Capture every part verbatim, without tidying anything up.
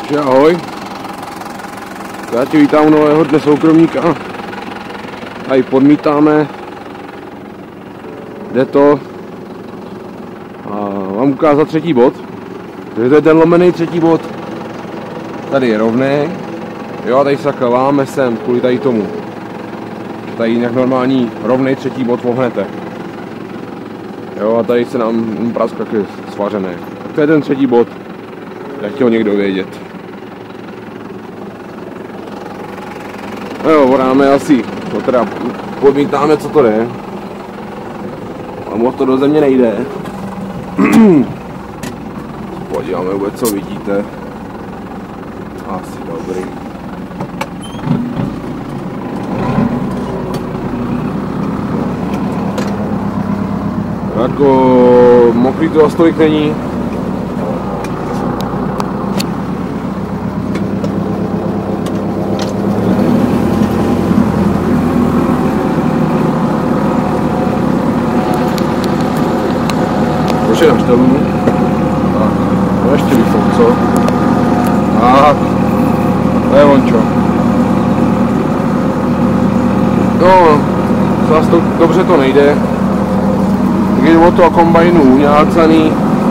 Takže ahoj, já tě vítám u nového dne soukromníka. Tady podmítáme, jde to a mám ukázat třetí bod. Takže to je ten lomený třetí bod. Tady je rovný, jo, tady se láme sem kvůli tady tomu. Tady nějak normální rovný třetí bod vohnete. Jo, a tady se nám prask taky svařený. Tak to je ten třetí bod, jak chtěl někdo vědět. No jo, voráme asi, to teda podmítáme, co to jde. A moc to do země nejde. Podíváme vůbec, co vidíte. Asi dobrý. Jako mokrý to asi tolik není. Už je na štelů. Tak, to ještě vyfou, co? Tak, to je ončo. No, zase to, dobře to nejde. Tak je o to kombajnu uňácaný.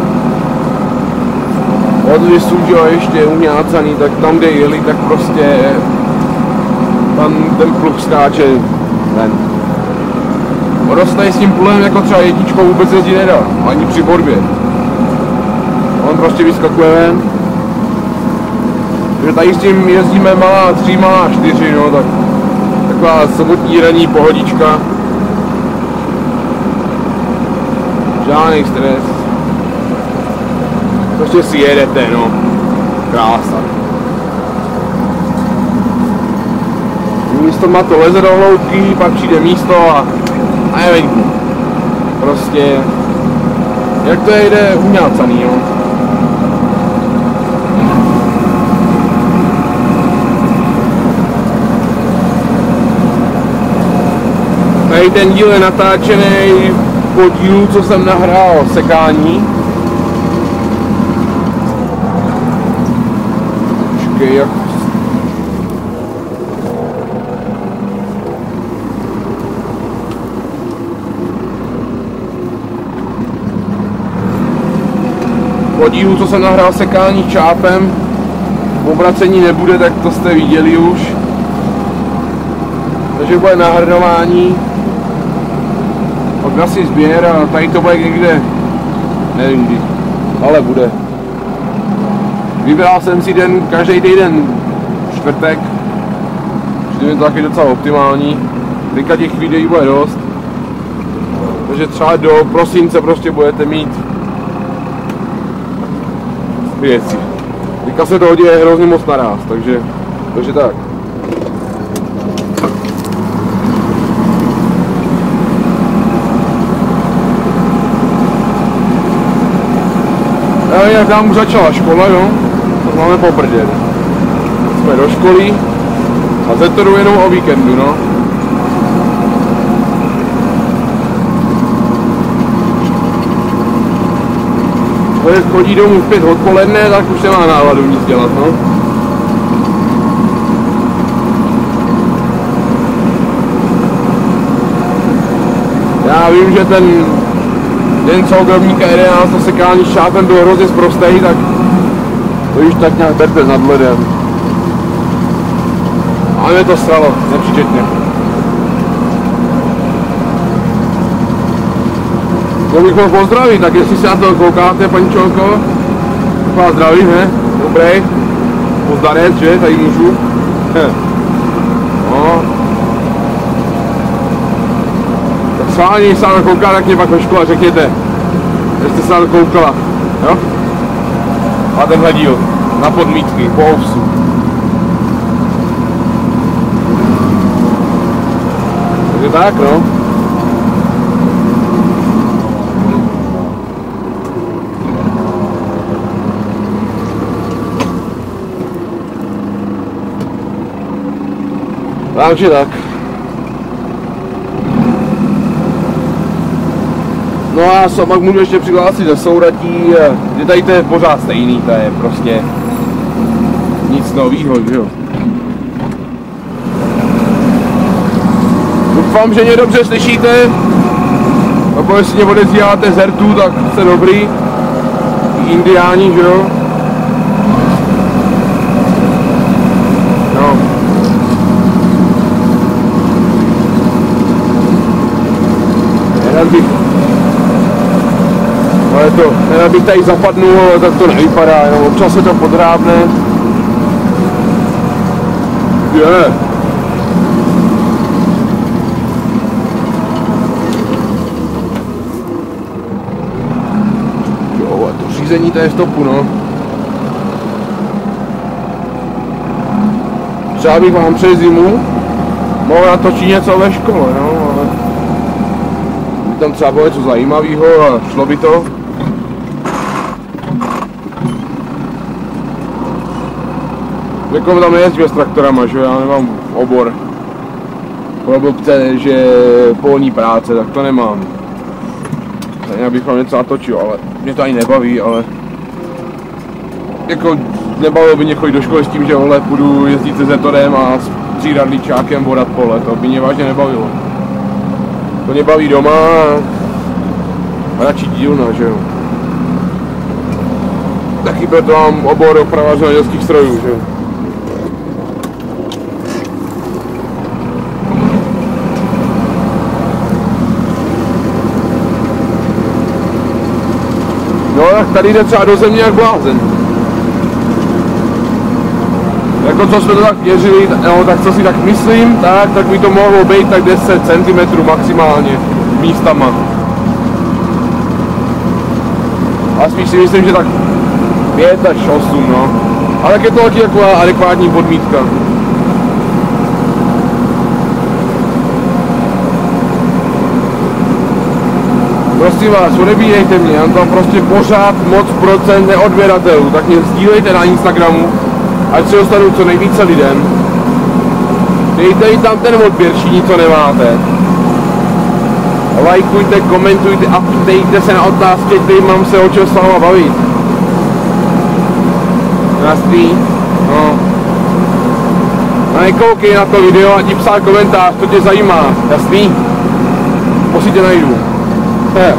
Od lisů, že jo, ještě uňácaný, tak tam, kde jeli, tak prostě tam ten pluh skáče ven. Ono tady s tím pluhem jako třeba jedničkou vůbec jezdit nedá, ani při borbě. On prostě vyskakuje ven. Takže tady s tím jezdíme malá tři, malá čtyři, no tak taková sobotní ranní pohodička. Žádný stres. Prostě si jedete, no. Krása. Místo má to leze do hloubky, pak přijde místo a a je venku. Prostě jak to jde uňácaný, jo. Tady ten díl je natáčený po dílu, co jsem nahrál sekání. Počkej, jak po dílu, co jsem nahrál sekání čápem, obracení nebude, tak to jste viděli už. Takže bude nahrnování, pak asi sběr a tady to bude někde, nevím kdy, ale bude. Vybral jsem si den, každý týden čtvrtek, že je to taky docela optimální. Teďka těch videí bude dost, takže třeba do prosince prostě budete mít věci. Teďka se to děje hrozně moc naráz, takže, takže tak. A jak nám už začala škola, jo? To máme po brdě. Jsme do školy a zetorujeme jenom o víkendu, no. Když chodí domů v pět odpoledne, tak už nemá náladu nic dělat, no. Já vím, že ten den soukromníka jedenáct to sekání šápem byl hrozně zprostej, tak to již tak nějak berte nad ledem. A mě to stalo, nepříčetně. To bych mohl pozdravit, tak jestli se na to koukáte, paní Čolko, tak vás zdravím, ne? Dobrý. Pozdarec, že? Tady můžu. No. Tak schválně, se na to kouká, tak mě pak ve škole řekněte, že jste se na to koukala, jo? A tenhle díl, na podmítky, po ovsu. Takže tak, no. Takže tak. No a co, pak můžu ještě přihlásit ze souratí, že tady to je pořád stejný, to je prostě nic novýho, že jo. Doufám, že mě dobře slyšíte, nebo jestli mě odezíráte z hertu, tak jste dobrý. Indiáni, že jo. No. Nerad bych, ale to, nerad bych tady zapadnul, ale tak to nevypadá, jo. Občas se to podrábne. Je. Yeah. Jo, a to řízení té stopu, no. Třeba bych vám přes zimu mohl natočit něco ve škole, no, ale by tam třeba bylo něco zajímavého a šlo by to. Jako tam nejezdíme s traktorama, že já nemám obor. Pro blbce, že polní práce, tak to nemám. Tak bych vám něco natočil, ale mě to ani nebaví, ale jako nebavilo by mě chodit do školy s tím, že vole půjdu jezdit se zetorem a s příradlíčákem borat pole, to by mě vážně nebavilo. To mě baví doma a radši dílna, že jo. Taky proto mám obor oprava zemědělských strojů, že jo. No tak tady jde třeba do země jak blázen. Jako co jsme to tak měřili, no, tak co si tak myslím, tak, tak by to mohlo být tak deset centimetrů maximálně místama. A spíš si myslím, že tak pět až osm, no. Ale tak je to taky taková adekvátní podmítka. Prosím vás, odebírejte mě, já mám tam prostě pořád moc procent neodběratelů, tak mě sdílejte na Instagramu, ať se dostanu co nejvíce lidem. Dejte i tam ten odběr, všichni co nemáte. Lajkujte, komentujte a ptejte se na otázky, který mám se o čem s váma bavit. Jasný? No. A nekoukej na to video a ti psát komentář, to tě zajímá. Jasný? Posí tě najdu. He.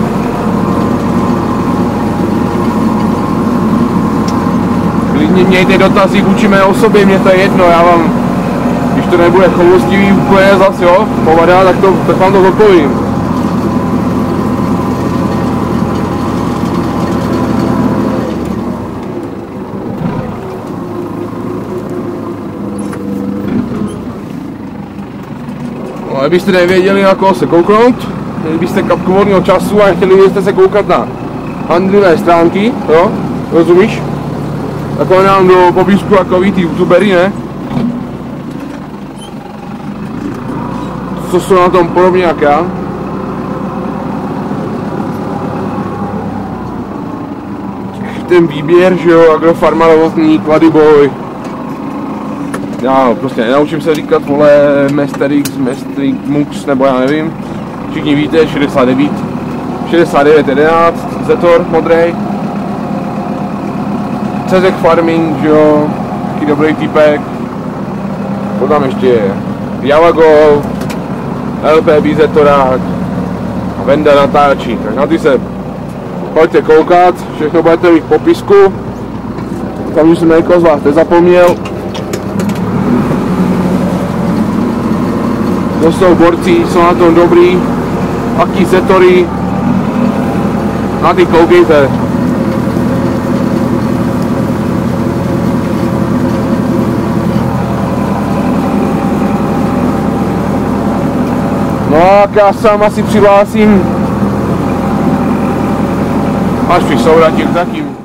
Klidně mějte dotazy vůči mé osobě, mě to je jedno, já vám, když to nebude choulostivý úplně zas, jo, povada, tak, to, tak vám to odpovím. No, abyste nevěděli, na koho se kouknout, měli byste kapku volného času a chtěli byste se koukat na handlivé stránky, jo, rozumíš? Takové nám do popisku jako ví ty youtubery, ne? Co jsou na tom podobně jak já. Ten výběr, že jo, Agrofarma, Novotný, Kladyboj. Já prostě nenaučím se říkat, vole, Mesterix, Mesterix, Mux, nebo já nevím. Všichni víte, šedesát devět, šedesát devět jedenáct, Zetor, modrej. Cezek Farming, že jo, taky dobrý týpek. Co tam ještě je? Javago, L P B Zetorák a Venda natáčí. Tak na ty se pojďte koukat, všechno budete mít v popisku. Tam už jsem někoho z vás nezapomněl. To jsou borci, jsou na tom dobrý. Aký Zetory. Na ty koukejte. No a já sám asi přihlásím až při souratě k takým.